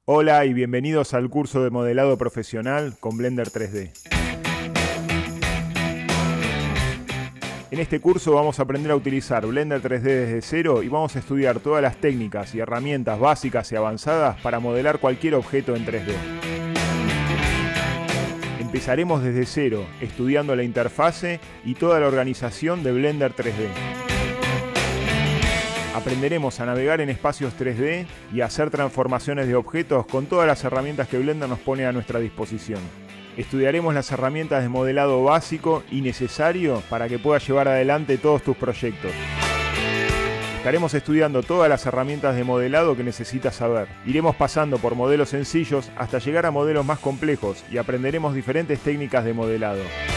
Hola y bienvenidos al curso de modelado profesional con Blender 3D. En este curso vamos a aprender a utilizar Blender 3D desde cero y vamos a estudiar todas las técnicas y herramientas básicas y avanzadas para modelar cualquier objeto en 3D. Empezaremos desde cero, estudiando la interfase y toda la organización de Blender 3D. Aprenderemos a navegar en espacios 3D y a hacer transformaciones de objetos con todas las herramientas que Blender nos pone a nuestra disposición. Estudiaremos las herramientas de modelado básico y necesario para que puedas llevar adelante todos tus proyectos. Estaremos estudiando todas las herramientas de modelado que necesitas saber. Iremos pasando por modelos sencillos hasta llegar a modelos más complejos y aprenderemos diferentes técnicas de modelado.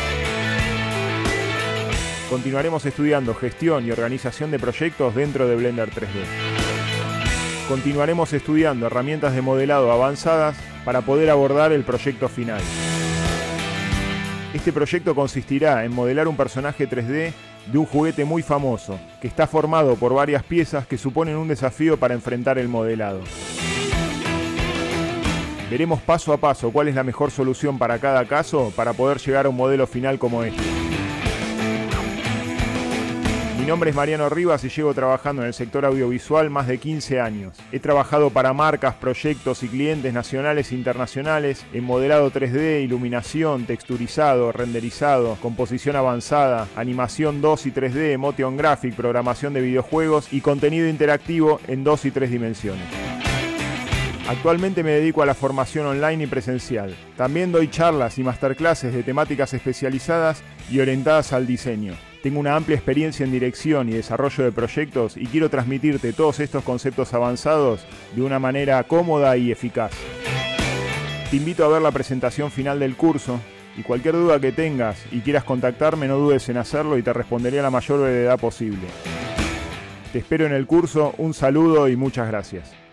Continuaremos estudiando gestión y organización de proyectos dentro de Blender 3D. Continuaremos estudiando herramientas de modelado avanzadas para poder abordar el proyecto final. Este proyecto consistirá en modelar un personaje 3D de un juguete muy famoso, que está formado por varias piezas que suponen un desafío para enfrentar el modelado. Veremos paso a paso cuál es la mejor solución para cada caso para poder llegar a un modelo final como este. Mi nombre es Mariano Rivas y llevo trabajando en el sector audiovisual más de 15 años. He trabajado para marcas, proyectos y clientes nacionales e internacionales en modelado 3D, iluminación, texturizado, renderizado, composición avanzada, animación 2 y 3D, motion graphic, programación de videojuegos y contenido interactivo en 2 y 3 dimensiones. Actualmente me dedico a la formación online y presencial. También doy charlas y masterclasses de temáticas especializadas y orientadas al diseño. Tengo una amplia experiencia en dirección y desarrollo de proyectos y quiero transmitirte todos estos conceptos avanzados de una manera cómoda y eficaz. Te invito a ver la presentación final del curso y cualquier duda que tengas y quieras contactarme, no dudes en hacerlo y te responderé a la mayor brevedad posible. Te espero en el curso, un saludo y muchas gracias.